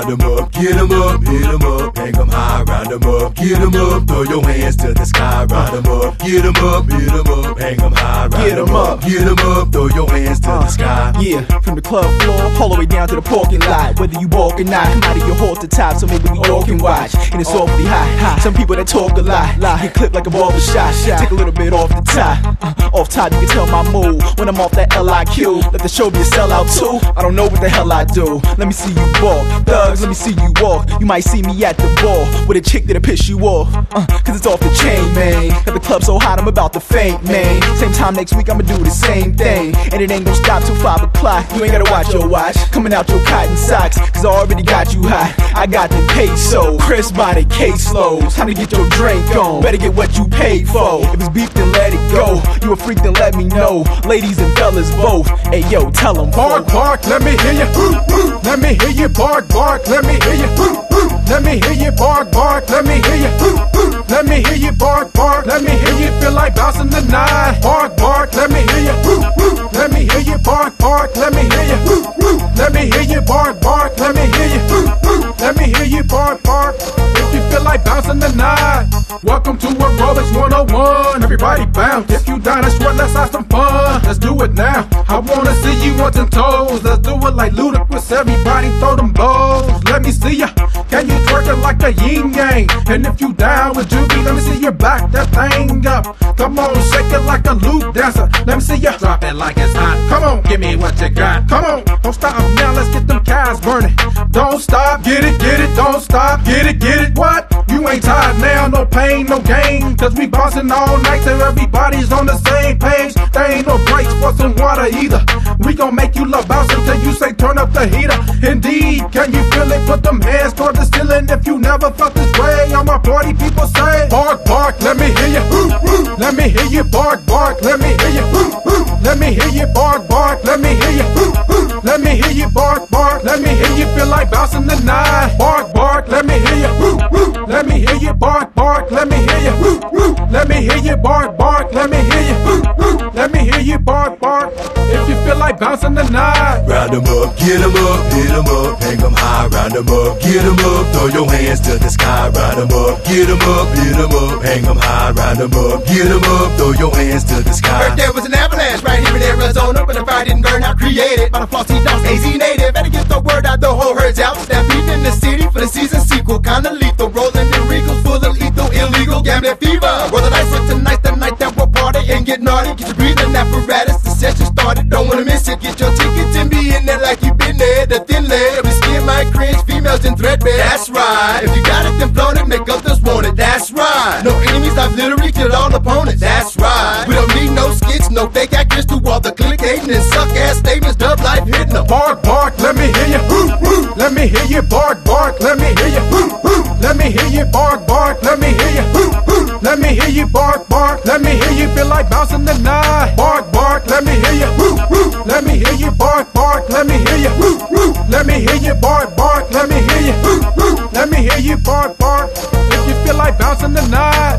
Round 'em up, get 'em up, hit 'em up, hang 'em high. Round 'em up, get 'em up, throw your hands to the sky. Round 'em up, get 'em up, hit 'em up, hang 'em high. Round 'em up, get 'em up, throw your hands to the sky. Yeah, from the club floor all the way down to the parking lot. Whether you walk or not, come out of your hall to top, so maybe we all can watch. And it's awfully hot. Some people that talk a lot, get clipped like a barber shot. Take a little bit off the top. Off top, you can tell my mood when I'm off that LIQ. Let the show be a sellout too. I don't know what the hell I do. Let me see you walk, thugs. Let me see you walk. You might see me at the ball with a chick that'll piss you off. Cause it's off the chain, man. Got the club so hot, I'm about to faint, man. Same time next week, I'ma do the same thing. And it ain't gonna stop till 5 o'clock. You ain't gotta watch your watch. Coming out your cotton socks. Cause I already got you hot. I got the peso. Chris by the caseloads. Time to get your drink on. Better get what you paid for. If it's beef, then let it go. You a freak, then let me know. Ladies and fellas both. Hey yo, tell them. Bark, bark, let me hear you. Let me hear you bark, bark, let me hear you. Let me hear you bark, bark, let me hear you. Let me hear you bark, bark, let me hear you. Feel like bouncing the night. Bark, bark, let me hear you. Let me hear you bark, bark, let me hear you. Let me hear you bark, bark, let me hear you. Let me hear you bark, bark. If you feel like bouncing the night. Welcome to Aerobics 101. Everybody bounce. If you down, I swear let's have some fun. Let's do it now. I wanna see you on 10 toes. Let's do it like Ludacris. Everybody throw them blows. Let me see ya. Can you twerk it like a yin yang? And if you down with Juby, let me see you back that thing up. Come on, shake it like a loop dancer. Let me see ya drop it like it's hot. Come on, give me what you got. Come on, don't stop now. Let's get them cows burning. Don't stop, get it, don't stop, get it, what? You ain't tired now, no pain, no gain. Cause we bouncing all night till everybody's on the same page. There ain't no breaks for some water either. We gon' make you love bounce until you say turn up the heater. Indeed, can you feel it? Put them hands toward the ceiling if you never felt this way. All my party people say, bark, bark, let me hear you. Let me hear you bark, bark, let me hear you. Let me hear you bark, bark, let me hear you. Let me hear you bark, bark, let me hear you. Feel like bouncing the night. Bark, bark, let me hear you. Let me hear you bark, bark, let me hear you. Let me hear you bark, bark, let me hear you. Let me hear you bark, bark. If you feel like bouncing the night. Round 'em up, get 'em up, hit 'em up, hang 'em high. Round 'em up, get 'em up, throw your hands to the sky. Round 'em up, get 'em up, hit 'em up, hang 'em high. Round 'em up, get 'em up, throw your hands to the sky. Heard there was an avalanche right here in Arizona, but the fire didn't burn out, created by the Flossy Dogs, AZ native. Better get the word out, the whole herd's out. Stampede in the city for the season sequel, kinda lethal. Rolling in Regals full of lethal, illegal gambling fever. Roll the dice with tonight, the night that we'll party and get naughty. Get your breathing apparatus, the session started. Don't wanna miss it. Get your tickets and be in there like you've been there. The thin layer, the skin might cringe, females in threadbare. That's right. If you got it, then float it, make others want it. That's right. No enemies, I've literally killed all opponents. That's right. We don't need no skits, no fake actors to all the clickbaiting and suck ass statements. Dub life hitting them. Bark, bark, let me hear you. Let me hear you bark, bark, let me hear you. Let me hear you bark, bark, let me hear you. Let me hear you bark, bark, let me hear you. Feel like bouncing the night. Bark, bark, let me hear you. Let me hear you bark, bark, let me hear you. Let me hear you bark, bark, let me hear you. Let me hear you bark, bark. If you feel like bouncing the night.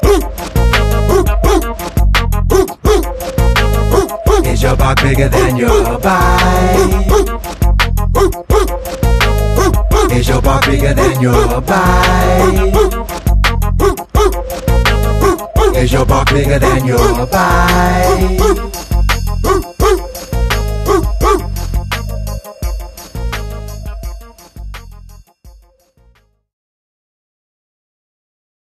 Is your bark bigger than your bite? Is your bark bigger than your bite? Is your bark bigger than your bite?